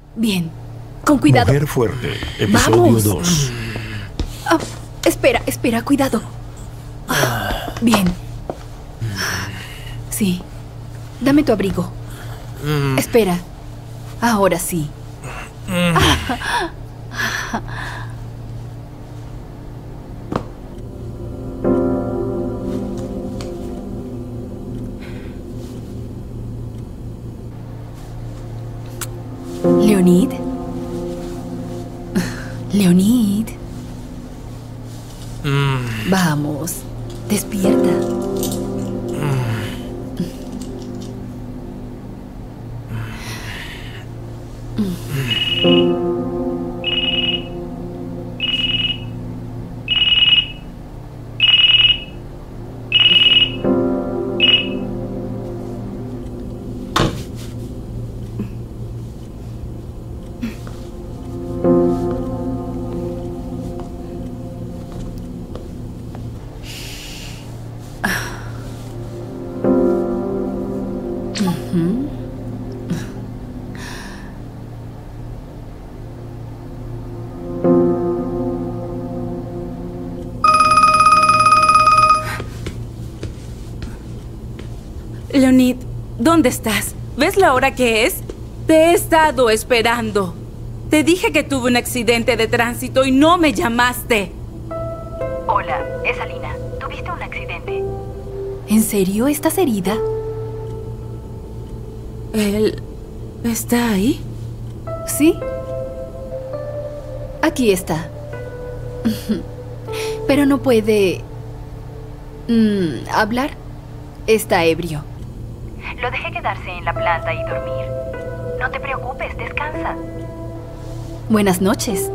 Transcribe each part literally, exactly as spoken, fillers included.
Bien. Con cuidado. Mujer Fuerte, episodio dos. Oh, espera, espera, cuidado. Bien. Sí. Dame tu abrigo. Espera. Ahora sí. Leonid. Leonid. Mm. Vamos, despierta. Leonid, ¿dónde estás? ¿Ves la hora que es? Te he estado esperando. Te dije que tuve un accidente de tránsito y no me llamaste. Hola, es Alina. ¿Tuviste un accidente? ¿En serio estás herida? ¿Él está ahí? Sí. Aquí está. Pero no puede... Mm, hablar. Está ebrio. Lo dejé quedarse en la planta y dormir. No te preocupes, descansa. Buenas noches.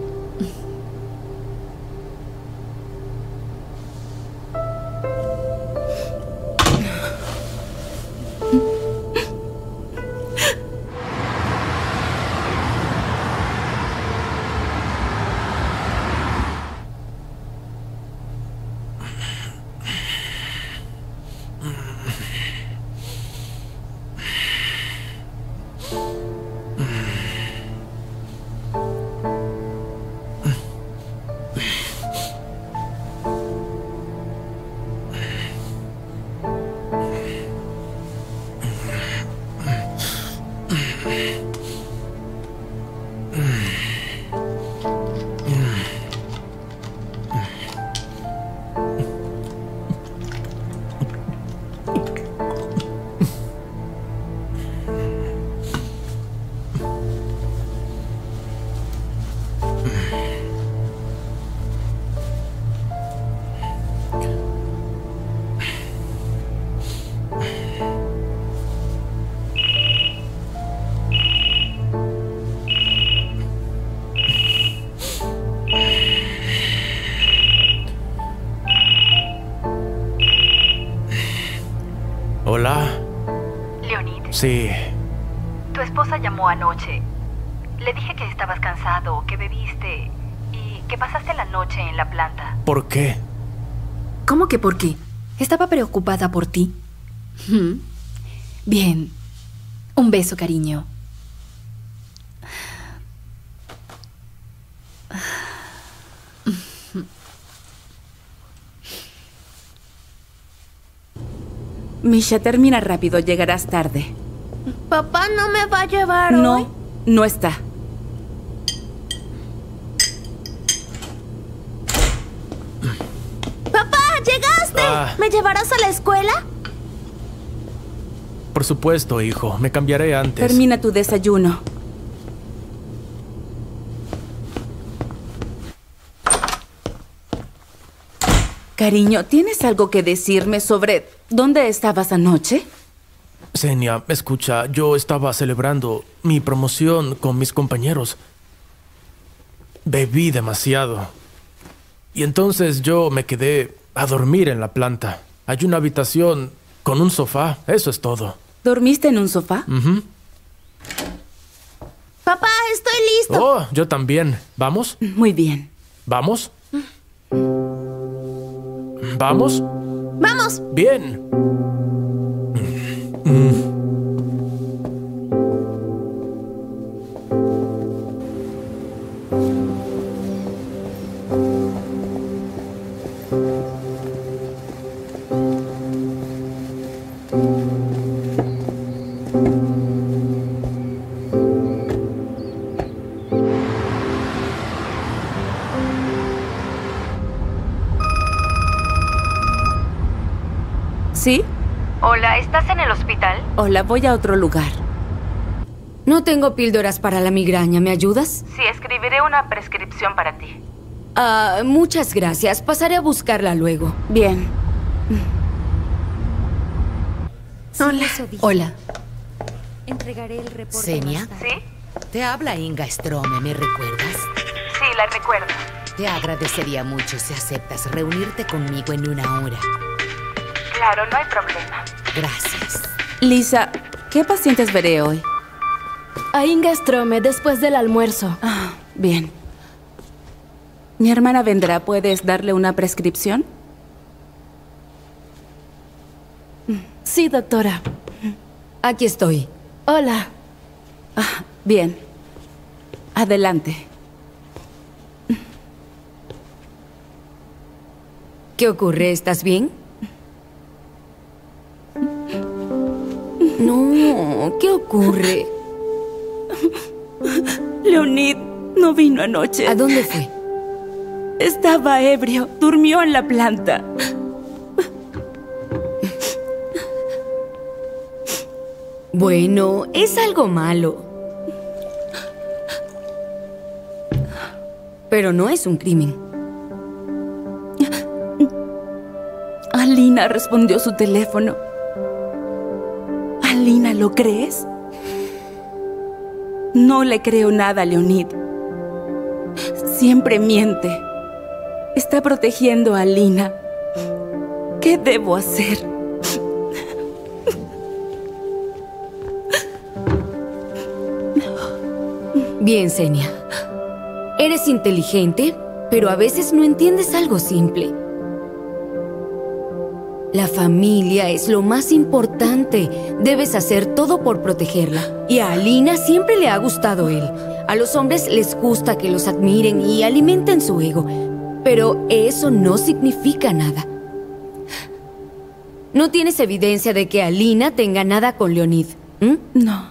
Hola. Leonid. Sí. Tu esposa llamó anoche. Le dije que estabas cansado, que bebiste y que pasaste la noche en la planta. ¿Por qué? ¿Cómo que por qué? Estaba preocupada por ti. Bien. Un beso, cariño. Misha, termina rápido, llegarás tarde. ¿Papá no me va a llevar hoy? No, no está. ¡Papá, llegaste! Ah. ¿Me llevarás a la escuela? Por supuesto, hijo. Me cambiaré antes. Termina tu desayuno. Cariño, ¿tienes algo que decirme sobre dónde estabas anoche? Xenia, escucha, yo estaba celebrando mi promoción con mis compañeros. Bebí demasiado. Y entonces yo me quedé a dormir en la planta. Hay una habitación con un sofá, eso es todo. ¿Dormiste en un sofá? Uh-huh. Papá, estoy listo. Oh, yo también. ¿Vamos? Muy bien. ¿Vamos? ¿Vamos? ¡Vamos! Bien. Mm. ¿Sí? Hola, ¿estás en el hospital? Hola, voy a otro lugar. No tengo píldoras para la migraña. ¿Me ayudas? Sí, escribiré una prescripción para ti. Ah, muchas gracias. Pasaré a buscarla luego. Bien. Hola. Hola. Entregaré el reporte. ¿Senia? ¿Sí? Te habla Inga Strome, ¿me recuerdas? Sí, la recuerdo. Te agradecería mucho si aceptas reunirte conmigo en una hora. Claro, no hay problema. Gracias. Lisa, ¿qué pacientes veré hoy? A Inga Strome después del almuerzo. Ah, bien. Mi hermana vendrá. ¿Puedes darle una prescripción? Sí, doctora. Aquí estoy. Hola. Ah, bien. Adelante. ¿Qué ocurre? ¿Estás bien? No, ¿qué ocurre? Leonid no vino anoche. ¿A dónde fue? Estaba ebrio. Durmió en la planta. Bueno, es algo malo. Pero no es un crimen. Alina respondió su teléfono. Alina, ¿lo crees? No le creo nada a Leonid. Siempre miente. Está protegiendo a Alina. ¿Qué debo hacer? Bien, Senia. Eres inteligente, pero a veces no entiendes algo simple. La familia es lo más importante. Debes hacer todo por protegerla. Y a Alina siempre le ha gustado él. A los hombres les gusta que los admiren y alimenten su ego. Pero eso no significa nada. No tienes evidencia de que Alina tenga nada con Leonid. ¿Mm? No.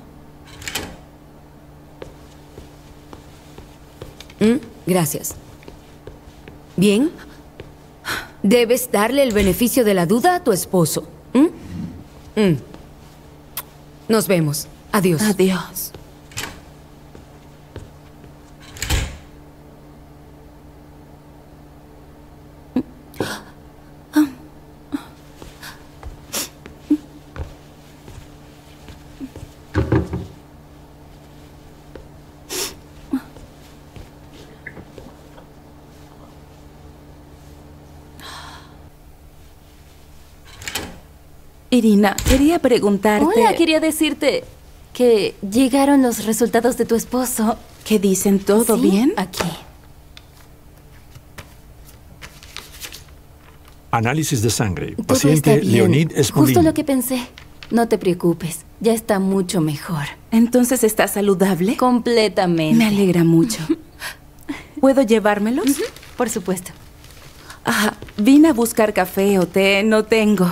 ¿Mm? Gracias. Bien. Debes darle el beneficio de la duda a tu esposo. ¿Mm? Mm. Nos vemos. Adiós. Adiós. Irina, quería preguntarte... Hola, quería decirte que llegaron los resultados de tu esposo. ¿Qué dicen? ¿Todo ¿Sí? bien? Aquí. Análisis de sangre. Todo Paciente está bien. Leonid Smolin. Justo lo que pensé. No te preocupes, ya está mucho mejor. ¿Entonces está saludable? Completamente. Me alegra mucho. ¿Puedo llevármelos? Uh-huh. Por supuesto. Ah, vine a buscar café o té, no tengo.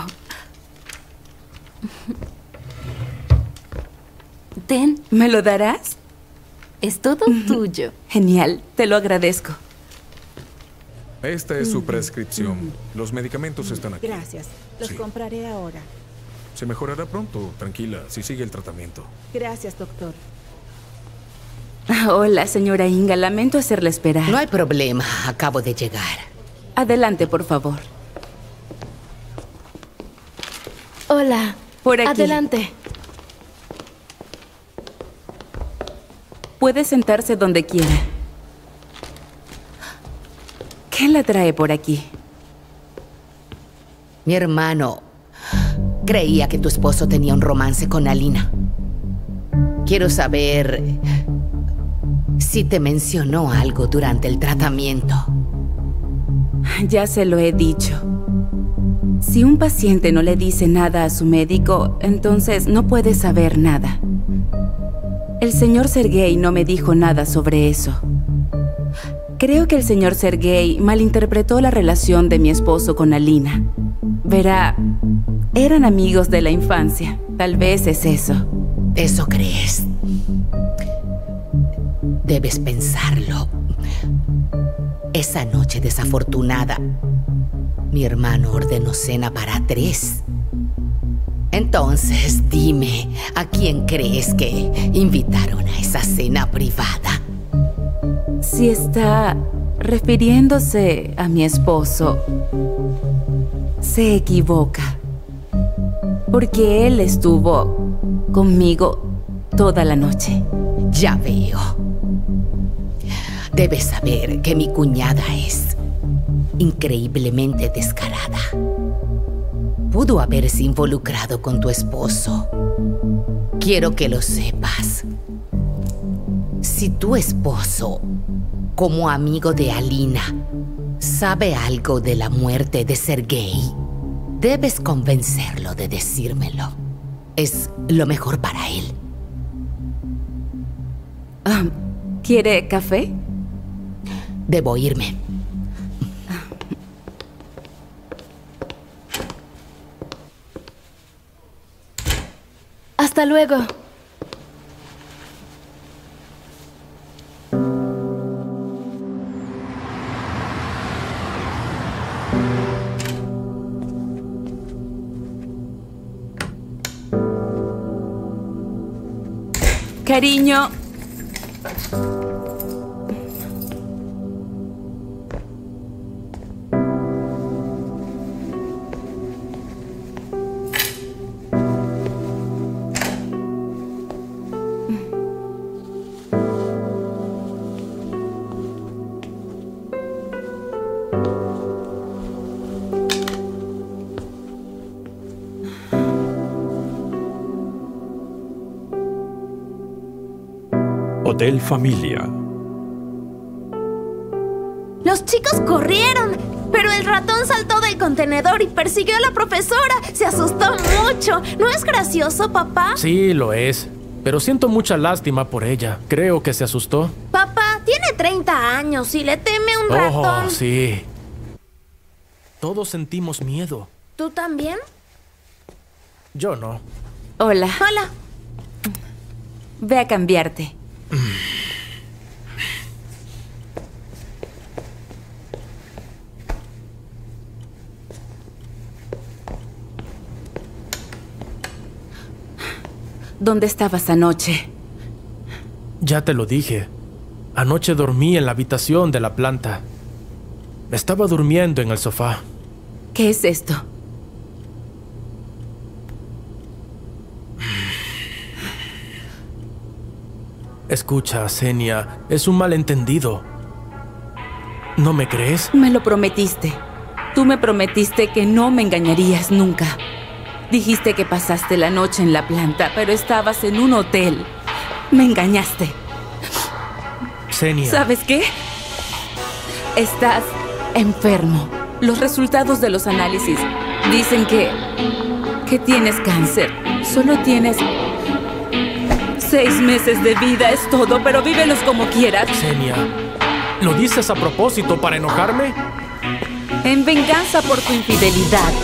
Ten. ¿Me lo darás? Es todo tuyo. Genial, te lo agradezco. Esta es su prescripción. Los medicamentos están aquí. Gracias. Los Sí. compraré ahora. Se mejorará pronto, tranquila, si sigue el tratamiento. Gracias, doctor. Ah, hola, señora Inga. Lamento hacerla esperar. No hay problema, acabo de llegar. Adelante, por favor. Hola. Por aquí. Adelante. Puede sentarse donde quiera. ¿Qué la trae por aquí? Mi hermano creía que tu esposo tenía un romance con Alina. Quiero saber si te mencionó algo durante el tratamiento. Ya se lo he dicho. Si un paciente no le dice nada a su médico, entonces no puede saber nada. El señor Sergei no me dijo nada sobre eso. Creo que el señor Sergei malinterpretó la relación de mi esposo con Alina. Verá, eran amigos de la infancia. Tal vez es eso. ¿Eso crees? Debes pensarlo. Esa noche desafortunada, mi hermano ordenó cena para tres Entonces, dime, ¿a quién crees que invitaron a esa cena privada? Si está refiriéndose a mi esposo, se equivoca. Porque él estuvo conmigo toda la noche. Ya veo. Debes saber que mi cuñada es increíblemente descarada. Pudo haberse involucrado con tu esposo. Quiero que lo sepas. Si tu esposo, como amigo de Alina, sabe algo de la muerte de Sergei, debes convencerlo de decírmelo. Es lo mejor para él. Um, ¿Quiere café? Debo irme. Hasta luego. Cariño. Hotel Familia. Los chicos corrieron, pero el ratón saltó del contenedor y persiguió a la profesora. Se asustó mucho. ¿No es gracioso, papá? Sí, lo es. Pero siento mucha lástima por ella. Creo que se asustó. Papá, tiene treinta años y le teme un ratón. Oh, sí. Todos sentimos miedo. ¿Tú también? Yo no. Hola. Hola. Ve a cambiarte. ¿Dónde estabas anoche? Ya te lo dije. Anoche dormí en la habitación de la planta. Estaba durmiendo en el sofá. ¿Qué es esto? Escucha, Xenia, es un malentendido. ¿No me crees? Me lo prometiste. Tú me prometiste que no me engañarías nunca. Dijiste que pasaste la noche en la planta, pero estabas en un hotel. Me engañaste. Xenia. ¿Sabes qué? Estás enfermo. Los resultados de los análisis dicen que... que tienes cáncer. Solo tienes... seis meses de vida, es todo, pero vívelos como quieras. Xenia, ¿lo dices a propósito para enojarme? En venganza por tu infidelidad.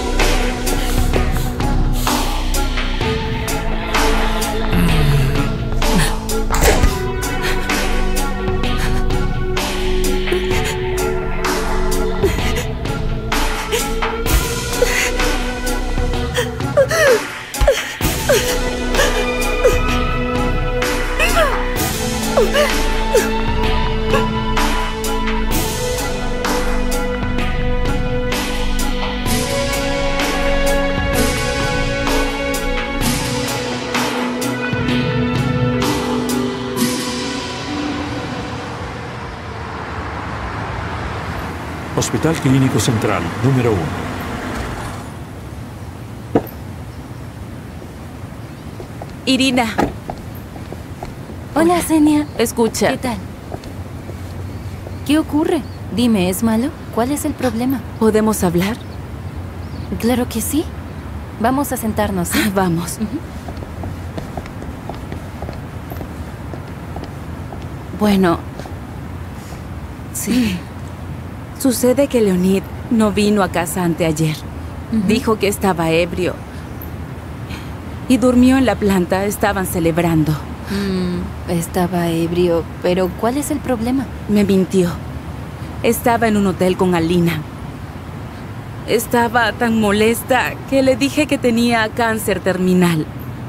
Hospital Clínico Central, número uno. Irina. Hola, Xenia. Escucha. ¿Qué tal? ¿Qué ocurre? Dime, ¿es malo? ¿Cuál es el problema? ¿Podemos hablar? Claro que sí. Vamos a sentarnos, ¿sí? Vamos. Uh-huh. Bueno. Sí. Sucede que Leonid no vino a casa anteayer. Uh-huh. Dijo que estaba ebrio. Y durmió en la planta. Estaban celebrando. Mm, estaba ebrio. Pero, ¿cuál es el problema? Me mintió. Estaba en un hotel con Alina. estaba tan molesta que le dije que tenía cáncer terminal.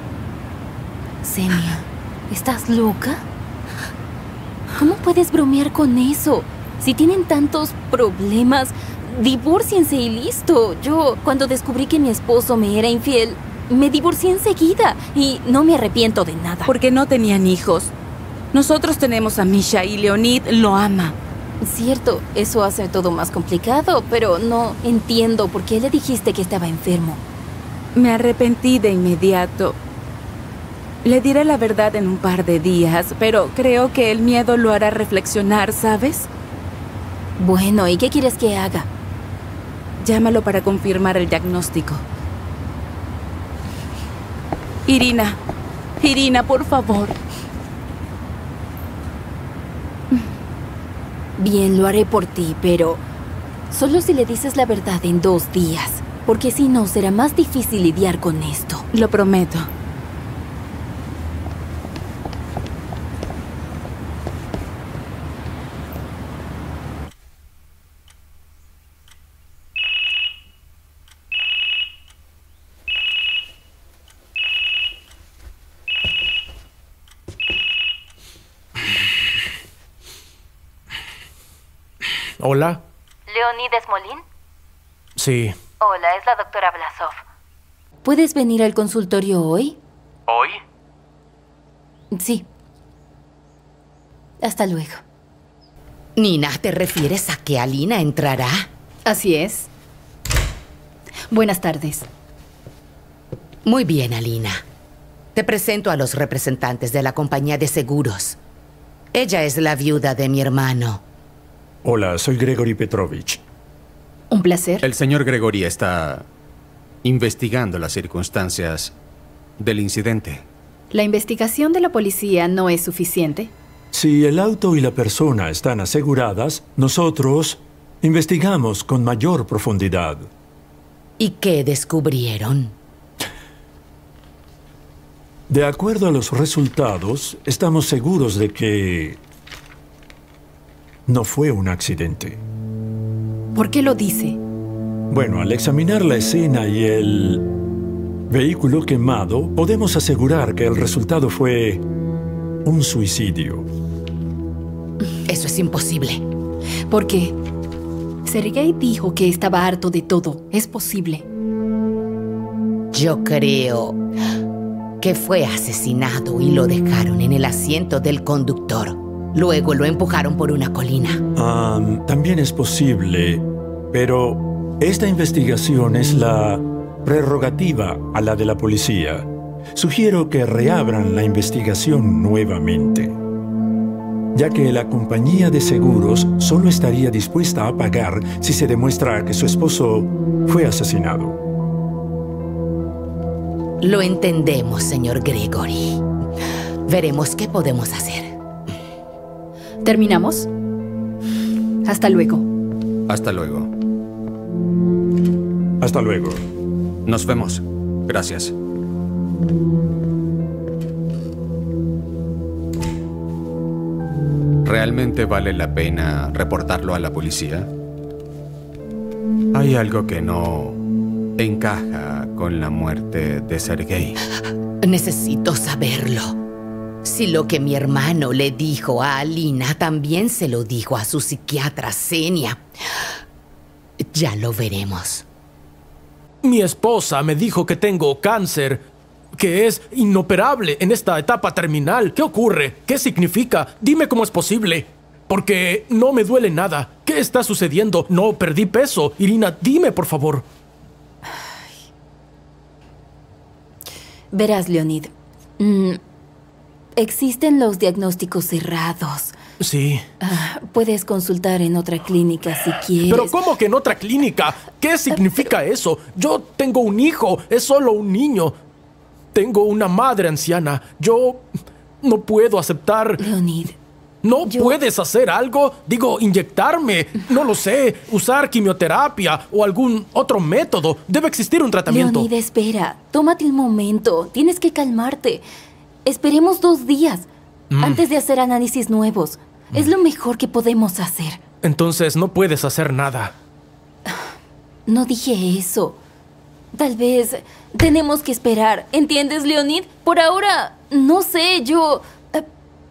Xenia, ¿estás loca? ¿Cómo puedes bromear con eso? Si tienen tantos problemas, divórciense y listo. Yo, cuando descubrí que mi esposo me era infiel, me divorcié enseguida y no me arrepiento de nada. Porque no tenían hijos. Nosotros tenemos a Misha y Leonid lo ama. Cierto, eso hace todo más complicado, pero no entiendo por qué le dijiste que estaba enfermo. Me arrepentí de inmediato. Le diré la verdad en un par de días, pero creo que el miedo lo hará reflexionar, ¿sabes? Bueno, ¿y qué quieres que haga? Llámalo para confirmar el diagnóstico. Irina, Irina, por favor. Bien, lo haré por ti, pero solo si le dices la verdad en dos días, porque si no será más difícil lidiar con esto. Lo prometo. Hola. ¿Leonides Molín? Sí. Hola, es la doctora Blasov. ¿Puedes venir al consultorio hoy? ¿Hoy? Sí. Hasta luego. Nina, ¿te refieres a que Alina entrará? Así es. Buenas tardes. Muy bien, Alina. Te presento a los representantes de la compañía de seguros. Ella es la viuda de mi hermano. Hola, soy Gregory Petrovich. Un placer. El señor Gregory está investigando las circunstancias del incidente. ¿La investigación de la policía no es suficiente? Si el auto y la persona están aseguradas, nosotros investigamos con mayor profundidad. ¿Y qué descubrieron? De acuerdo a los resultados, estamos seguros de que no fue un accidente. ¿Por qué lo dice? Bueno, al examinar la escena y el vehículo quemado, podemos asegurar que el resultado fue un suicidio. Eso es imposible. ¿Por qué? Sergei dijo que estaba harto de todo. Es posible. Yo creo que fue asesinado y lo dejaron en el asiento del conductor. Luego lo empujaron por una colina. Um, también es posible, pero esta investigación es la prerrogativa a la de la policía. Sugiero que reabran la investigación nuevamente, ya que la compañía de seguros solo estaría dispuesta a pagar si se demuestra que su esposo fue asesinado. Lo entendemos, señor Gregory. Veremos qué podemos hacer. ¿Terminamos? Hasta luego. Hasta luego. Hasta luego. Nos vemos. Gracias. ¿Realmente vale la pena reportarlo a la policía? Hay algo que no encaja con la muerte de Sergei. Necesito saberlo. Si lo que mi hermano le dijo a Alina también se lo dijo a su psiquiatra Xenia, ya lo veremos. Mi esposa me dijo que tengo cáncer, que es inoperable en esta etapa terminal. ¿Qué ocurre? ¿Qué significa? Dime cómo es posible. Porque no me duele nada. ¿Qué está sucediendo? No perdí peso. Irina, dime, por favor. Ay. Verás, Leonid. Mm, existen los diagnósticos cerrados. Sí. Ah, puedes consultar en otra clínica si quieres. ¿Pero cómo que en otra clínica? ¿Qué significa eso? Yo tengo un hijo. Es solo un niño. Tengo una madre anciana. Yo no puedo aceptar... Leonid. ¿No yo... puedes hacer algo? Digo, inyectarme. No lo sé. Usar quimioterapia o algún otro método. Debe existir un tratamiento. Leonid, espera. Tómate un momento. Tienes que calmarte. Esperemos dos días mm. antes de hacer análisis nuevos. Es lo mejor que podemos hacer. Entonces no puedes hacer nada. No dije eso. Tal vez tenemos que esperar. ¿Entiendes, Leonid? Por ahora, no sé, yo... eh,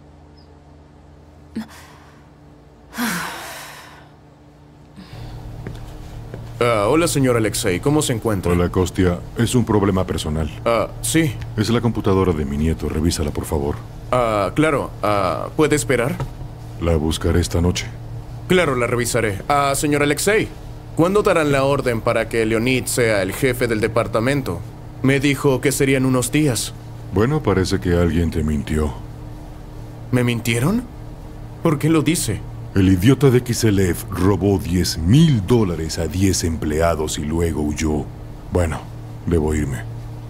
Ah, hola, señor Alexei. ¿Cómo se encuentra? Hola, Kostya. Es un problema personal. Ah, sí. Es la computadora de mi nieto. Revísala, por favor. Ah, claro. Ah, ¿puede esperar? La buscaré esta noche. Claro, la revisaré. Ah, señor Alexei, ¿cuándo darán la orden para que Leonid sea el jefe del departamento? Me dijo que serían unos días. Bueno, parece que alguien te mintió. ¿Me mintieron? ¿Por qué lo dice? El idiota de Kiselev robó diez mil dólares a diez empleados y luego huyó. Bueno, debo irme.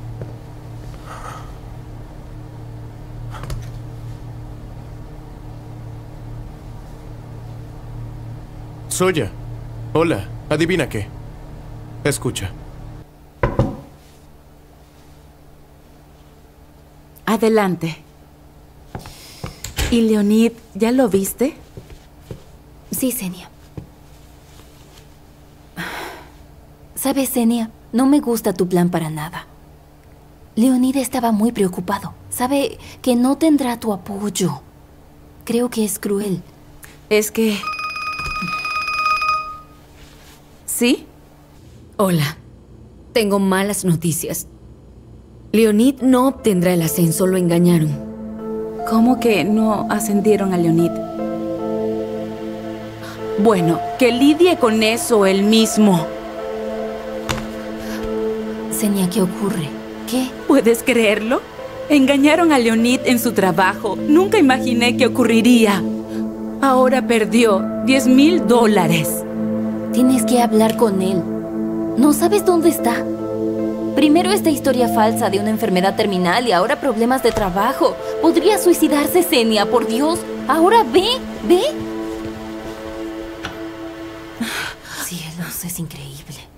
Soya, hola. Adivina qué. Escucha. Adelante. ¿Y Leonid, ya lo viste? Sí, Xenia. ¿Sabes, Xenia? No me gusta tu plan para nada. Leonid estaba muy preocupado. Sabe que no tendrá tu apoyo. Creo que es cruel. Es que... ¿Sí? Hola. Tengo malas noticias. Leonid no obtendrá el ascenso, lo engañaron. ¿Cómo que no ascendieron a Leonid? Bueno, que lidie con eso él mismo. Xenia, ¿qué ocurre? ¿Qué? ¿Puedes creerlo? Engañaron a Leonid en su trabajo. Nunca imaginé que ocurriría. Ahora perdió diez mil dólares. Tienes que hablar con él. No sabes dónde está. Primero esta historia falsa de una enfermedad terminal y ahora problemas de trabajo. Podría suicidarse, Xenia, por Dios. Ahora ve, ve. Cielos, es increíble.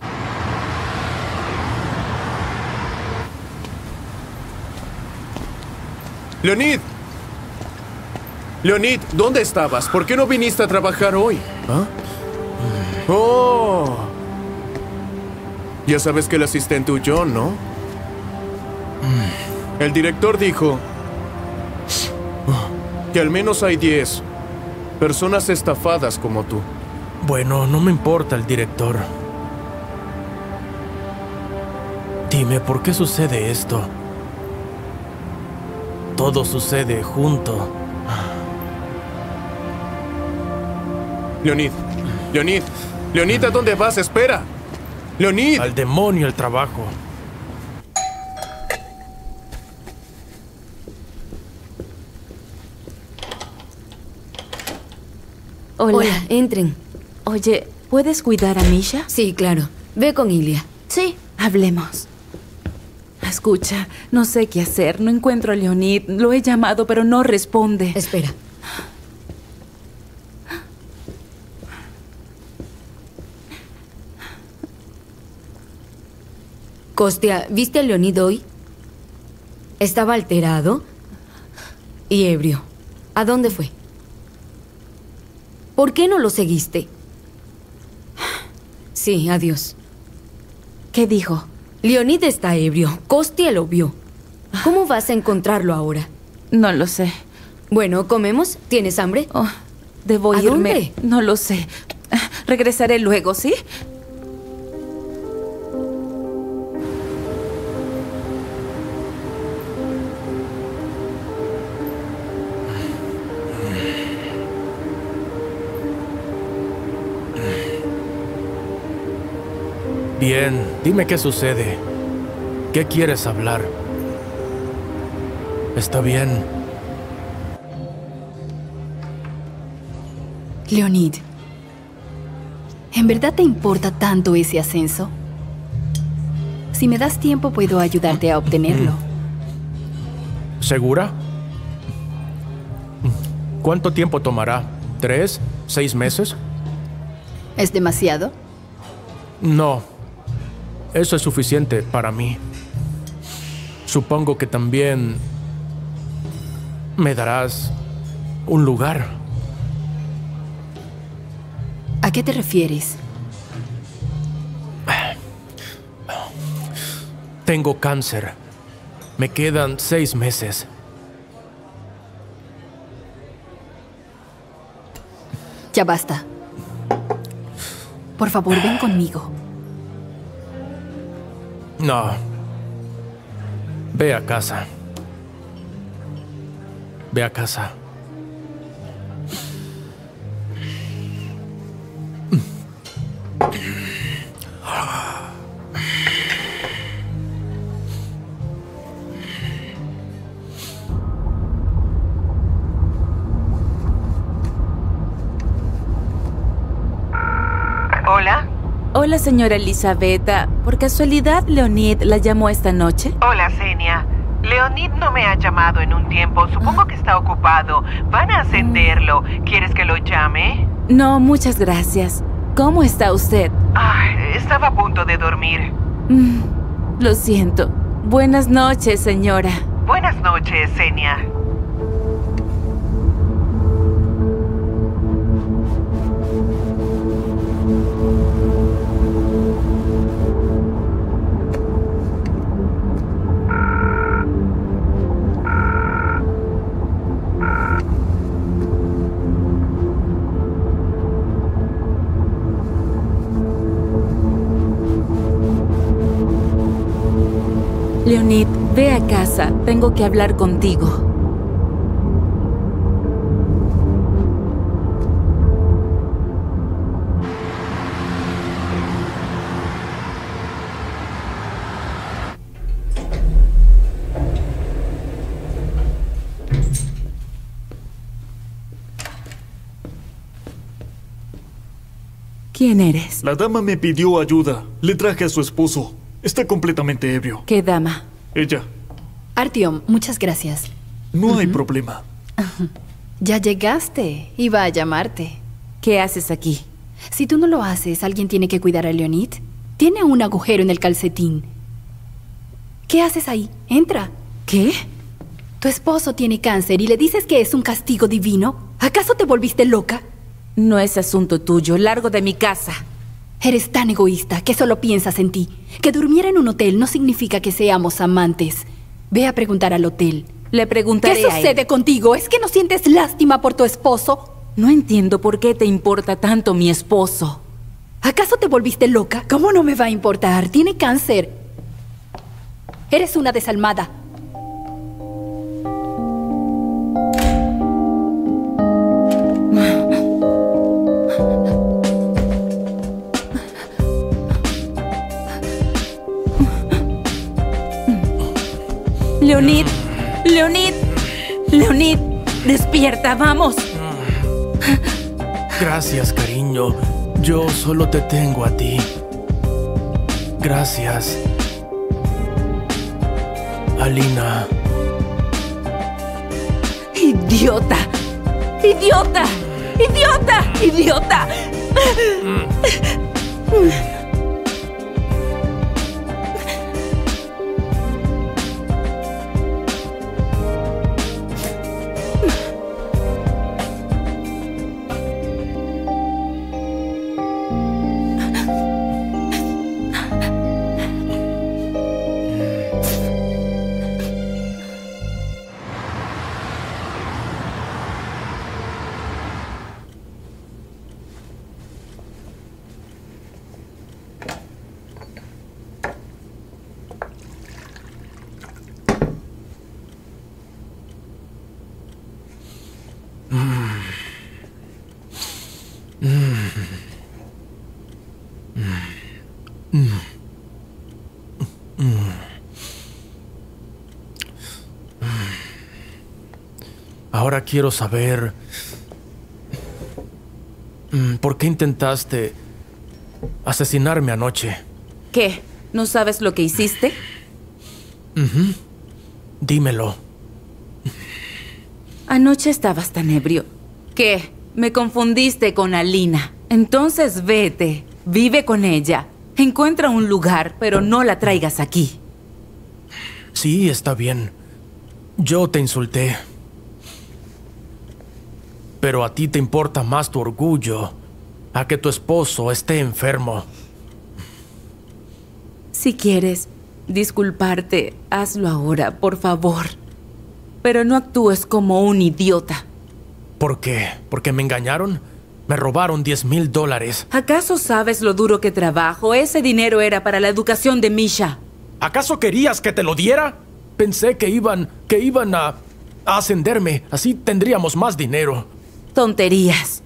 Leonid. Leonid, ¿dónde estabas? ¿Por qué no viniste a trabajar hoy? ¿Ah? ¡Oh! Ya sabes que el asistente huyó, ¿no? El director dijo que al menos hay diez personas estafadas como tú. Bueno, no me importa el director. Dime, ¿por qué sucede esto? Todo sucede junto. Leonid, Leonid, Leonid, ¿a dónde vas? Espera. Leonid. Al demonio el trabajo. Hola. Hola, entren. Oye, ¿puedes cuidar a Misha? Sí, claro. Ve con Ilya. Sí. Hablemos. Escucha, no sé qué hacer. No encuentro a Leonid. Lo he llamado, pero no responde. Espera. Kostya, ¿viste a Leonid hoy? Estaba alterado y ebrio. ¿A dónde fue? ¿Por qué no lo seguiste? Sí, adiós. ¿Qué dijo? Leonid está ebrio. Kostya lo vio. ¿Cómo vas a encontrarlo ahora? No lo sé. Bueno, ¿comemos? ¿Tienes hambre? Oh, debo ¿A irme. dónde? No lo sé. Regresaré luego, ¿sí? Bien, dime qué sucede. ¿Qué quieres hablar? Está bien. Leonid, ¿en verdad te importa tanto ese ascenso? Si me das tiempo, puedo ayudarte a obtenerlo. ¿Segura? ¿Cuánto tiempo tomará? ¿Tres? ¿Seis meses? ¿Es demasiado? No. Eso es suficiente para mí. Supongo que también me darás un lugar. ¿A qué te refieres? Tengo cáncer. Me quedan seis meses. Ya basta. Por favor, ven conmigo. No. Ve a casa. Ve a casa. Hola. Hola, señora Elizabeth. ¿Por casualidad Leonid la llamó esta noche? Hola, Xenia. Leonid no me ha llamado en un tiempo. Supongo que está ocupado. Van a atenderlo. ¿Quieres que lo llame? No, muchas gracias. ¿Cómo está usted? Ay, estaba a punto de dormir. Mm, lo siento. Buenas noches, señora. Buenas noches, Xenia. Leonid, ve a casa. Tengo que hablar contigo. ¿Quién eres? La dama me pidió ayuda. Le traje a su esposo. Está completamente ebrio. ¿Qué dama? Ella. Artyom, muchas gracias. No uh-huh. hay problema. Ya llegaste. Iba a llamarte. ¿Qué haces aquí? Si tú no lo haces, ¿alguien tiene que cuidar a Leonid? Tiene un agujero en el calcetín. ¿Qué haces ahí? Entra. ¿Qué? Tu esposo tiene cáncer y le dices que es un castigo divino. ¿Acaso te volviste loca? No es asunto tuyo. Largo de mi casa. Eres tan egoísta que solo piensas en ti. Que durmiera en un hotel no significa que seamos amantes. Ve a preguntar al hotel. Le preguntaré ¿Qué sucede contigo? ¿Es que no sientes lástima por tu esposo? No entiendo por qué te importa tanto mi esposo. ¿Acaso te volviste loca? ¿Cómo no me va a importar? Tiene cáncer. Eres una desalmada. Leonid, Leonid, Leonid, despierta, vamos. Gracias, cariño. Yo solo te tengo a ti. Gracias. Alina. Idiota, idiota, idiota, idiota. Ahora quiero saber... ¿por qué intentaste asesinarme anoche? ¿Qué? ¿No sabes lo que hiciste? Uh-huh. Dímelo. Anoche estabas tan ebrio. ¿Qué? Me confundiste con Alina. Entonces vete. Vive con ella. Encuentra un lugar, pero no la traigas aquí. Sí, está bien. Yo te insulté. Pero a ti te importa más tu orgullo a que tu esposo esté enfermo. Si quieres, disculparte, hazlo ahora, por favor. Pero no actúes como un idiota. ¿Por qué? ¿Porque me engañaron? Me robaron diez mil dólares. ¿Acaso sabes lo duro que trabajo? Ese dinero era para la educación de Misha. ¿Acaso querías que te lo diera? Pensé que iban, que iban a, a ascenderme. Así tendríamos más dinero. Tonterías.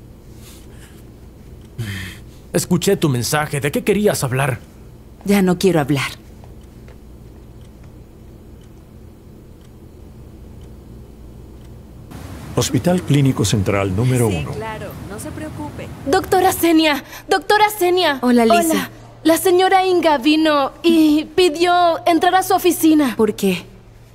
Escuché tu mensaje. ¿De qué querías hablar? Ya no quiero hablar. Hospital Clínico Central número uno. Sí, claro, no se preocupe. Doctora Senia, doctora Senia. Hola, Lisa. Hola. La señora Inga vino y pidió entrar a su oficina. ¿Por qué?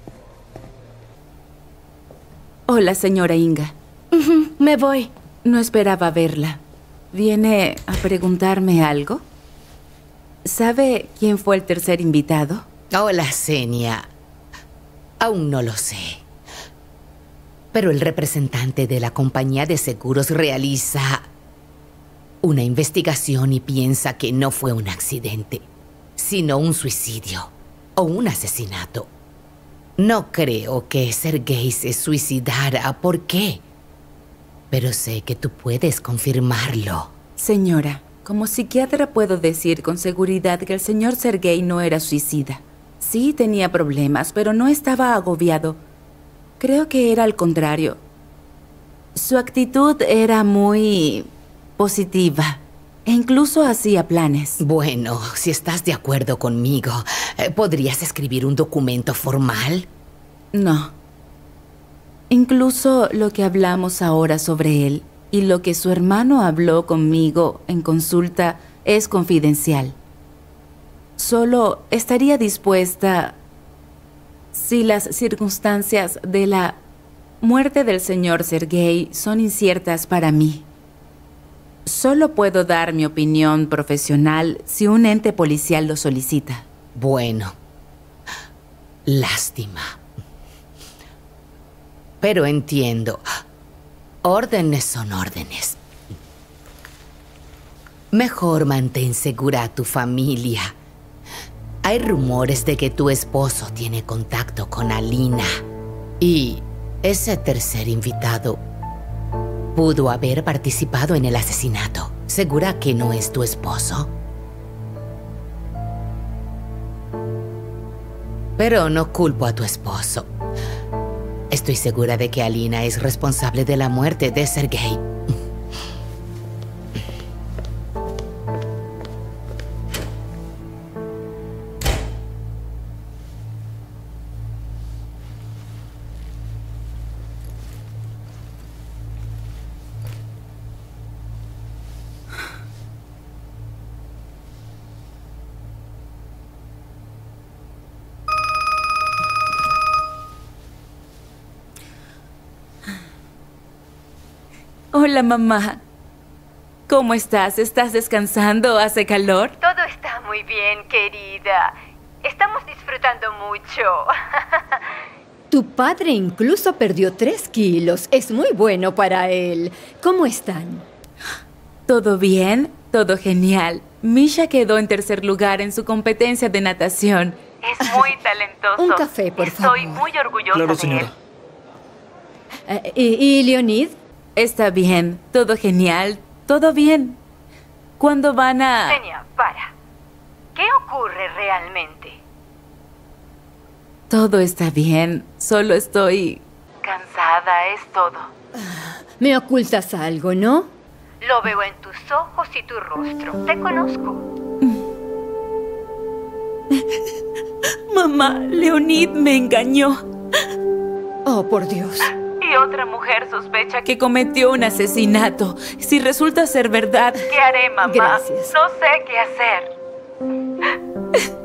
Hola, señora Inga. Uh-huh, me voy. No esperaba verla. ¿Viene a preguntarme algo? ¿Sabe quién fue el tercer invitado? Hola, Senia. Aún no lo sé. Pero el representante de la compañía de seguros realiza una investigación y piensa que no fue un accidente, sino un suicidio o un asesinato. No creo que Sergei se suicidara. ¿Por qué? Pero sé que tú puedes confirmarlo. Señora, como psiquiatra puedo decir con seguridad que el señor Sergei no era suicida. Sí tenía problemas, pero no estaba agobiado. Creo que era al contrario. Su actitud era muy positiva e incluso hacía planes. Bueno, si estás de acuerdo conmigo, ¿podrías escribir un documento formal? No. Incluso lo que hablamos ahora sobre él y lo que su hermano habló conmigo en consulta es confidencial. Solo estaría dispuesta si las circunstancias de la muerte del señor Sergei son inciertas para mí. Solo puedo dar mi opinión profesional si un ente policial lo solicita. Bueno, lástima. Pero entiendo. Órdenes son órdenes. Mejor mantén segura a tu familia. Hay rumores de que tu esposo tiene contacto con Alina. Y ese tercer invitado pudo haber participado en el asesinato. ¿Segura que no es tu esposo? Pero no culpo a tu esposo. Estoy segura de que Alina es responsable de la muerte de Sergei. Hola, mamá. ¿Cómo estás? ¿Estás descansando? ¿Hace calor? Todo está muy bien, querida. Estamos disfrutando mucho. Tu padre incluso perdió tres kilos. Es muy bueno para él. ¿Cómo están? Todo bien, todo genial. Misha quedó en tercer lugar en su competencia de natación. Es muy talentoso. Un café, por favor. Estoy muy orgullosa Claro, de señora. él. Eh, ¿Y, y Leonid? Está bien, todo genial, todo bien. ¿Cuándo van a...? Senia, para. ¿Qué ocurre realmente? Todo está bien, solo estoy... Cansada, es todo. Me ocultas algo, ¿no? Lo veo en tus ojos y tu rostro. Te conozco. Mamá, Leonid me engañó. Oh, por Dios. Y otra mujer sospecha que cometió un asesinato. Si resulta ser verdad... ¿Qué haré, mamá? Gracias. No sé qué hacer.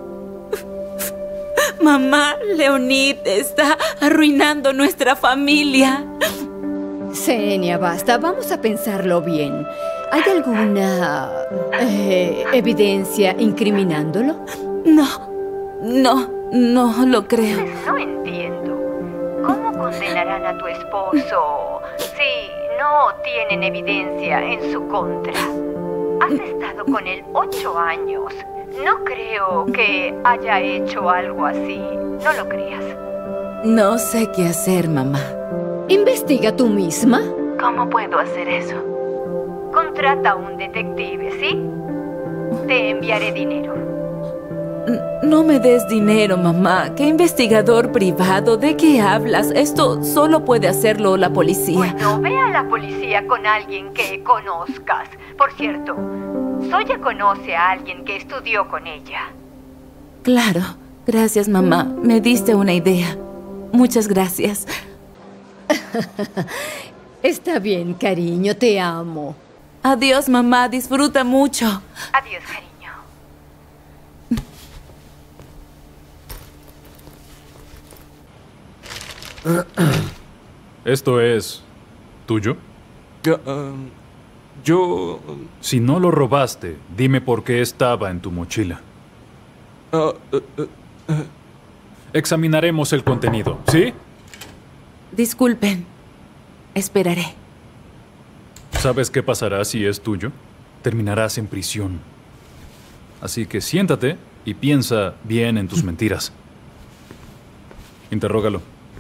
Mamá, Leonid está arruinando nuestra familia. Senia, basta. Vamos a pensarlo bien. ¿Hay alguna eh, evidencia incriminándolo? No, no, no lo creo. No entiendo. ¿Cómo condenarán a tu esposo si no tienen evidencia en su contra? Has estado con él ocho años. No creo que haya hecho algo así. No lo creas. No sé qué hacer, mamá. ¿Investiga tú misma? ¿Cómo puedo hacer eso? Contrata a un detective, ¿sí? Te enviaré dinero. N- No me des dinero, mamá. ¿Qué investigador privado? ¿De qué hablas? Esto solo puede hacerlo la policía. Bueno, ve a la policía con alguien que conozcas. Por cierto, Zoya conoce a alguien que estudió con ella. Claro. Gracias, mamá. Me diste una idea. Muchas gracias. Está bien, cariño, te amo. Adiós, mamá. Disfruta mucho. Adiós, cariño. ¿Esto es tuyo? Ya, um, yo... Si no lo robaste, dime por qué estaba en tu mochila. Uh, uh, uh, uh. Examinaremos el contenido, ¿sí? Disculpen. Esperaré. ¿Sabes qué pasará si es tuyo? Terminarás en prisión. Así que siéntate y piensa bien en tus mentiras. Interrógalo.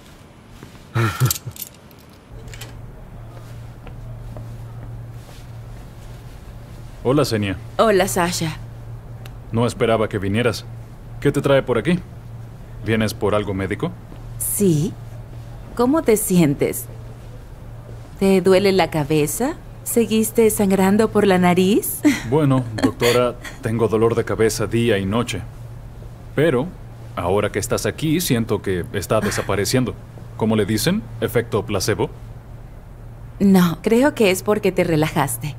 Hola, Senia. Hola, Sasha. No esperaba que vinieras. ¿Qué te trae por aquí? ¿Vienes por algo médico? Sí. ¿Cómo te sientes? ¿Te duele la cabeza? ¿Seguiste sangrando por la nariz? Bueno, doctora, tengo dolor de cabeza día y noche. Pero, ahora que estás aquí, siento que está desapareciendo. ¿Cómo le dicen? ¿Efecto placebo? No, creo que es porque te relajaste.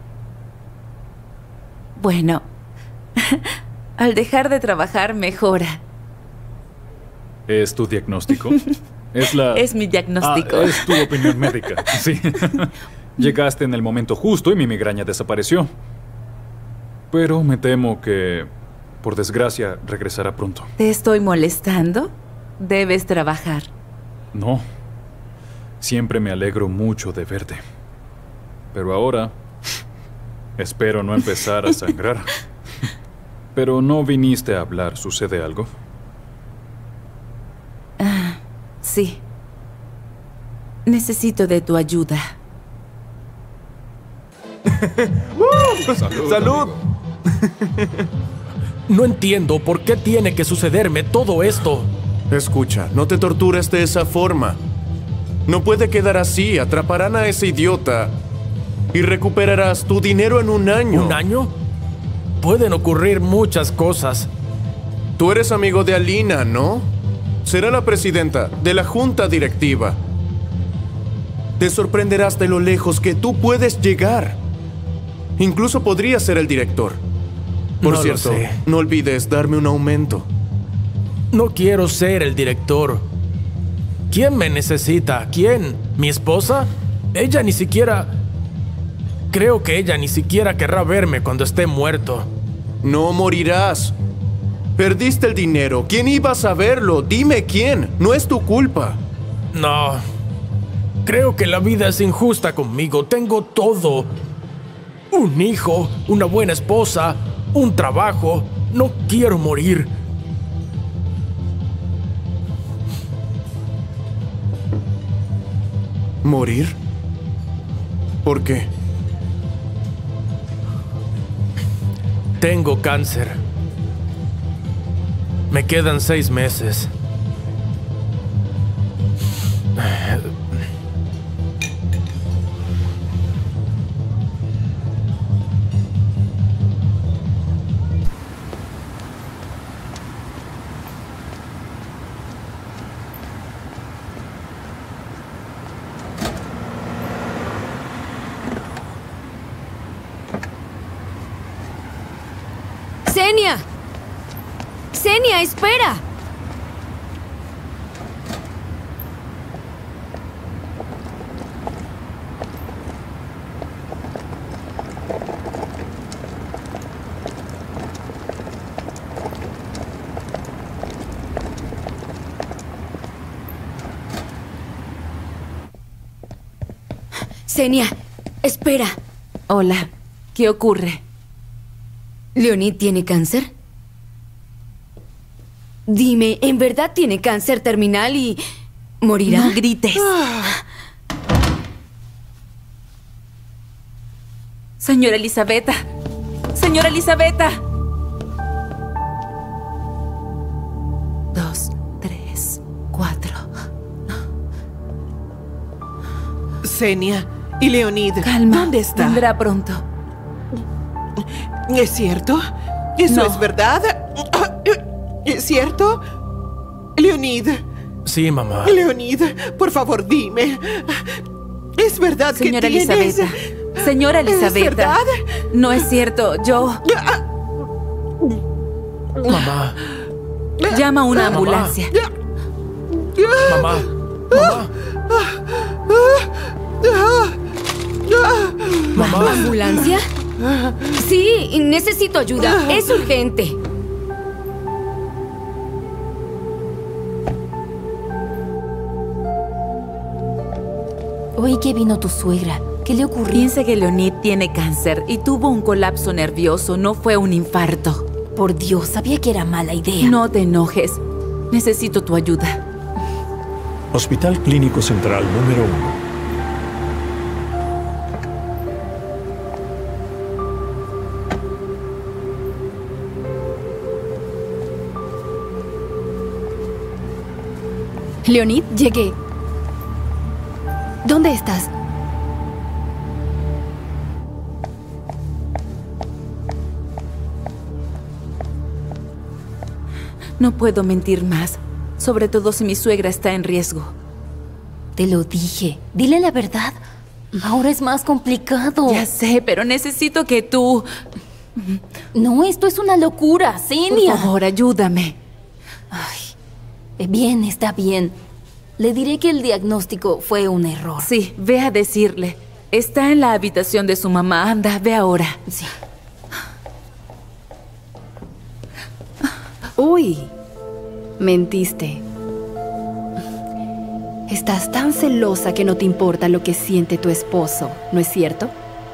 Bueno, al dejar de trabajar mejora. ¿Es tu diagnóstico? Es la... Es mi diagnóstico. Ah, es tu opinión médica, sí. Llegaste en el momento justo y mi migraña desapareció. Pero me temo que, por desgracia, regresará pronto. ¿Te estoy molestando? Debes trabajar. No. Siempre me alegro mucho de verte. Pero ahora... espero no empezar a sangrar. Pero no viniste a hablar. ¿Sucede algo? Ah, sí. Necesito de tu ayuda. ¡Salud! ¡Salud! No entiendo por qué tiene que sucederme todo esto. Escucha, no te tortures de esa forma. No puede quedar así. Atraparán a ese idiota y recuperarás tu dinero en un año. ¿Un año? Pueden ocurrir muchas cosas. Tú eres amigo de Alina, ¿no? Será la presidenta de la junta directiva. Te sorprenderás de lo lejos que tú puedes llegar. Incluso podrías ser el director. Por No lo cierto, sé. no olvides darme un aumento. No quiero ser el director. ¿Quién me necesita? ¿Quién? ¿Mi esposa? Ella ni siquiera... Creo que ella ni siquiera querrá verme cuando esté muerto. No morirás. Perdiste el dinero. ¿Quién iba a saberlo? Dime quién. No es tu culpa. No. Creo que la vida es injusta conmigo. Tengo todo. Un hijo, una buena esposa, un trabajo. No quiero morir. ¿Morir? ¿Por qué? Tengo cáncer. Me quedan seis meses. ¡Senia! ¡Senia, espera! Senia, espera. Hola, ¿qué ocurre? ¿Leonid tiene cáncer? Dime, ¿en verdad tiene cáncer terminal y morirá? No grites. Señora Elizabeta. Señora Elizabeta. Dos, tres, cuatro. Xenia y Leonid, Calma. ¿dónde está? Vendrá pronto. ¿Es cierto? ¿Eso No. es verdad? ¿Es cierto? Leonid. Sí, mamá. Leonid, por favor, dime. ¿Es verdad Señora que tienes...? Elizabeta. Señora Elizabeta. ¿Es verdad? No es cierto. Yo... Mamá. Llama a una Mamá. ambulancia. Mamá. Mamá. Mamá. ¿Ambulancia? Sí, necesito ayuda. Es urgente. Oí que vino tu suegra. ¿Qué le ocurrió? Piensa que Leonid tiene cáncer y tuvo un colapso nervioso, no fue un infarto. Por Dios, sabía que era mala idea. No te enojes. Necesito tu ayuda. Hospital Clínico Central número uno. Leonid, llegué. ¿Dónde estás? No puedo mentir más, sobre todo si mi suegra está en riesgo. Te lo dije. Dile la verdad. Ahora es más complicado. Ya sé, pero necesito que tú... No, esto es una locura, Xenia. Por favor, ayúdame. Ay, bien, está bien. Le diré que el diagnóstico fue un error. Sí, ve a decirle. Está en la habitación de su mamá. Anda, ve ahora. Sí. Uy, mentiste. Estás tan celosa que no te importa lo que siente tu esposo, ¿no es cierto?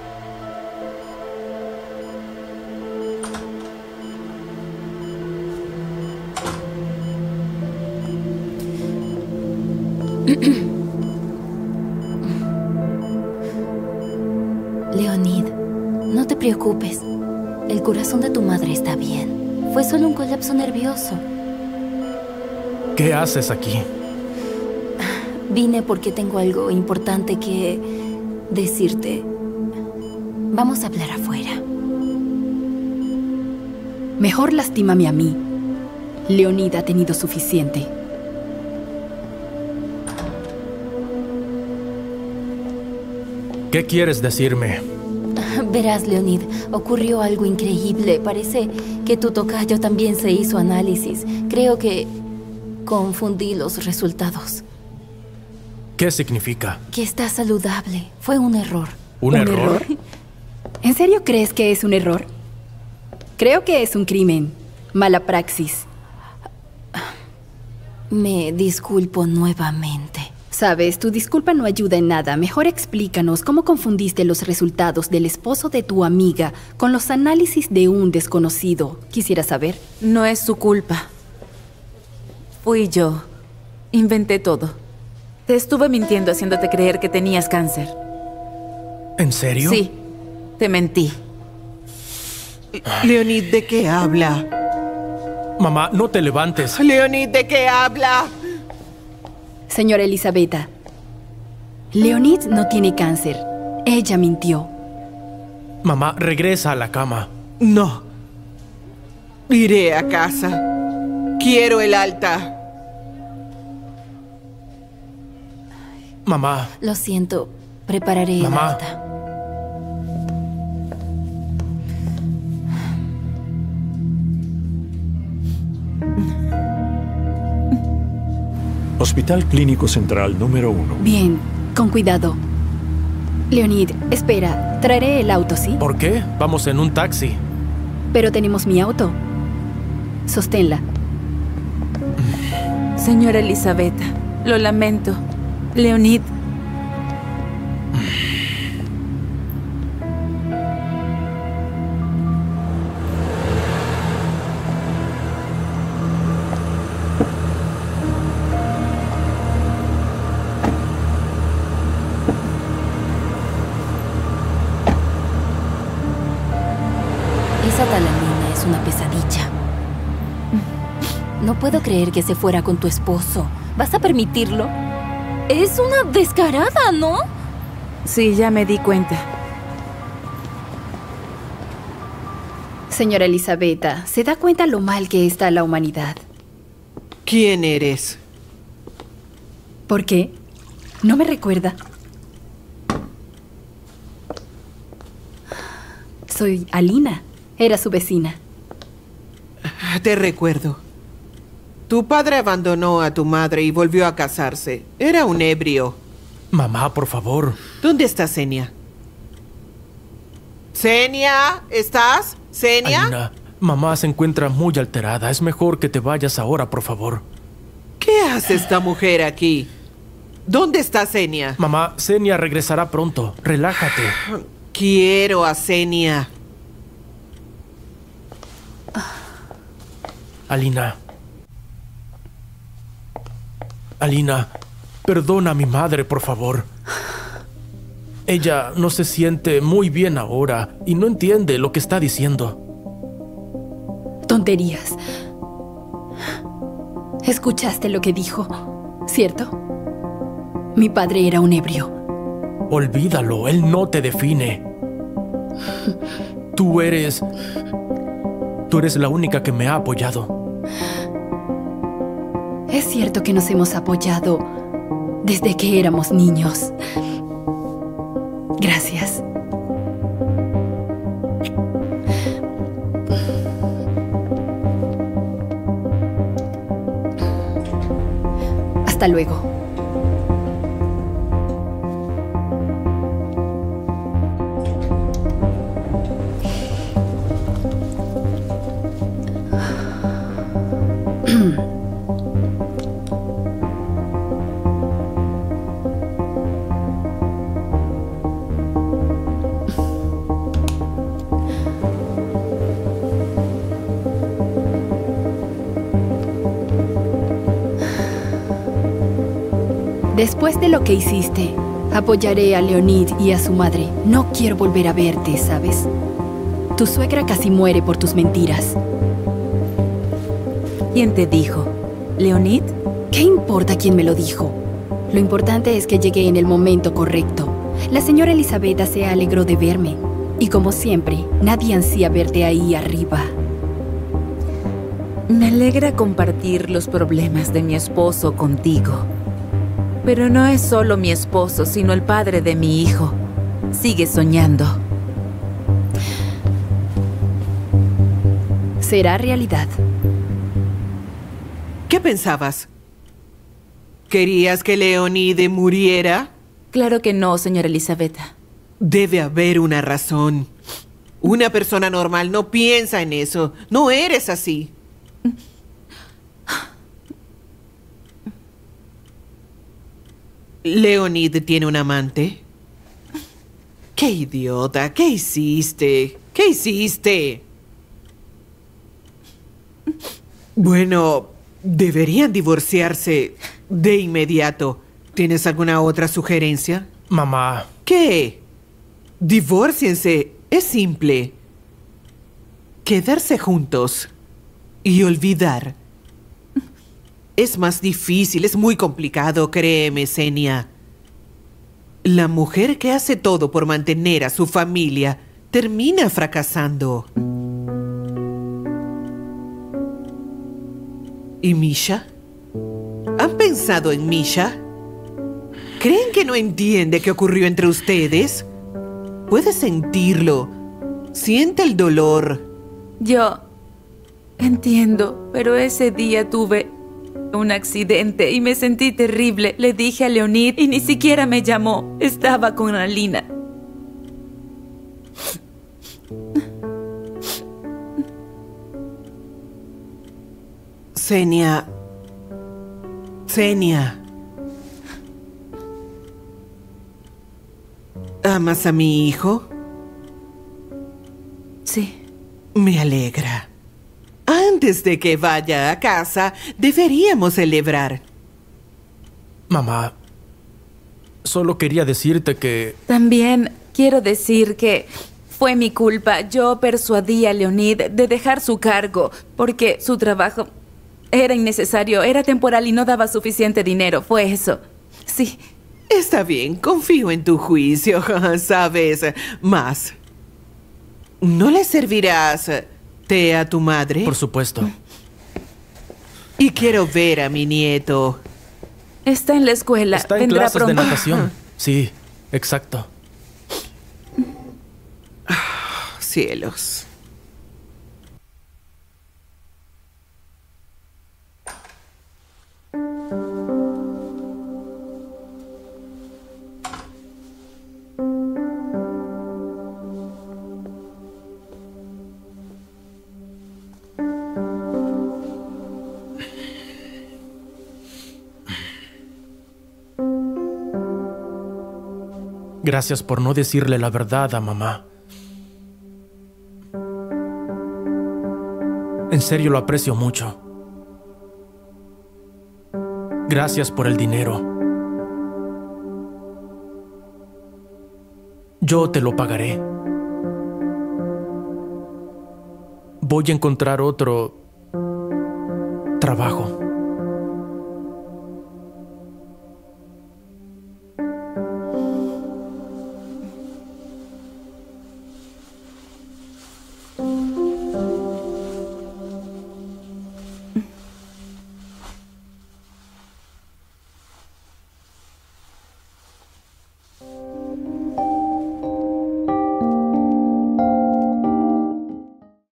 Leonid, no te preocupes. El corazón de tu madre está bien. Fue solo un colapso nervioso. ¿Qué haces aquí? Vine porque tengo algo importante que decirte. Vamos a hablar afuera. Mejor lastímame a mí. Leonid ha tenido suficiente. ¿Qué quieres decirme? Verás, Leonid, ocurrió algo increíble. Parece que tu tocayo también se hizo análisis. Creo que confundí los resultados. ¿Qué significa? Que está saludable. Fue un error. ¿Un, ¿Un error? error? ¿En serio crees que es un error? Creo que es un crimen. Mala praxis. Me disculpo nuevamente. Sabes, tu disculpa no ayuda en nada. Mejor explícanos cómo confundiste los resultados del esposo de tu amiga con los análisis de un desconocido. Quisiera saber. No es su culpa. Fui yo. Inventé todo. Te estuve mintiendo haciéndote creer que tenías cáncer. ¿En serio? Sí, te mentí. Leonid, ¿de qué habla? Mamá, no te levantes. Leonid, ¿de qué habla? Señora Elizabeta, Leonid no tiene cáncer. Ella mintió. Mamá, regresa a la cama. No. Iré a casa. Quiero el alta. Mamá. Lo siento. Prepararé Mamá. el alta. Hospital Clínico Central número uno. Bien, con cuidado. Leonid, espera, traeré el auto, ¿sí? ¿Por qué? Vamos en un taxi. Pero tenemos mi auto. Sosténla. Señora Elizabeta, lo lamento. Leonid. Esa tal Alina es una pesadilla. No puedo creer que se fuera con tu esposo. ¿Vas a permitirlo? Es una descarada, ¿no? Sí, ya me di cuenta. Señora Elisabetta, ¿se da cuenta lo mal que está la humanidad? ¿Quién eres? ¿Por qué? ¿No me recuerda? Soy Alina. Era su vecina. Te recuerdo. Tu padre abandonó a tu madre y volvió a casarse. Era un ebrio. Mamá, por favor. ¿Dónde está Senia? ¿Senia? ¿Estás? ¿Senia? Alina, mamá se encuentra muy alterada. Es mejor que te vayas ahora, por favor. ¿Qué hace esta mujer aquí? ¿Dónde está Senia? Mamá, Senia regresará pronto. Relájate. Quiero a Senia. Alina. Alina, perdona a mi madre, por favor. Ella no se siente muy bien ahora y no entiende lo que está diciendo. Tonterías. ¿Escuchaste lo que dijo? ¿Cierto? Mi padre era un ebrio. Olvídalo, él no te define. Tú eres... Tú eres la única que me ha apoyado. Es cierto que nos hemos apoyado desde que éramos niños. Gracias. Hasta luego. Después de lo que hiciste, apoyaré a Leonid y a su madre. No quiero volver a verte, ¿sabes? Tu suegra casi muere por tus mentiras. ¿Quién te dijo? ¿Leonid? ¿Qué importa quién me lo dijo? Lo importante es que llegué en el momento correcto. La señora Elisabetta se alegró de verme. Y como siempre, nadie ansía verte ahí arriba. Me alegra compartir los problemas de mi esposo contigo. Pero no es solo mi esposo, sino el padre de mi hijo. Sigue soñando. Será realidad. ¿Qué pensabas? ¿Querías que Leonide muriera? Claro que no, señora Elisabetta. Debe haber una razón. Una persona normal no piensa en eso. No eres así. ¿Leonid tiene un amante? ¡Qué idiota! ¿Qué hiciste? ¿Qué hiciste? Bueno, deberían divorciarse de inmediato. ¿Tienes alguna otra sugerencia? Mamá. ¿Qué? Divórciense. Es simple. Quedarse juntos y olvidar. Es más difícil, es muy complicado, créeme, Senia. La mujer que hace todo por mantener a su familia termina fracasando. ¿Y Misha? ¿Han pensado en Misha? ¿Creen que no entiende qué ocurrió entre ustedes? Puede sentirlo. Siente el dolor. Yo entiendo, pero ese día tuve un accidente y me sentí terrible. Le dije a Leonid y ni siquiera me llamó. Estaba con Alina. Senia. Senia. ¿Amas a mi hijo? Sí. Me alegra. Antes de que vaya a casa, deberíamos celebrar. Mamá, solo quería decirte que... También quiero decir que Fue mi culpa. Yo persuadí a Leonid de dejar su cargo porque su trabajo era innecesario, era temporal y no daba suficiente dinero. Fue eso. Sí. Está bien, confío en tu juicio, ¿sabes? Más. ¿No le servirás té a tu madre? Por supuesto. Y quiero ver a mi nieto. Está en la escuela. Está en Vendrá clases pronto. de natación. Sí, exacto. Cielos. Gracias por no decirle la verdad a mamá. En serio lo aprecio mucho. Gracias por el dinero. Yo te lo pagaré. Voy a encontrar otro trabajo.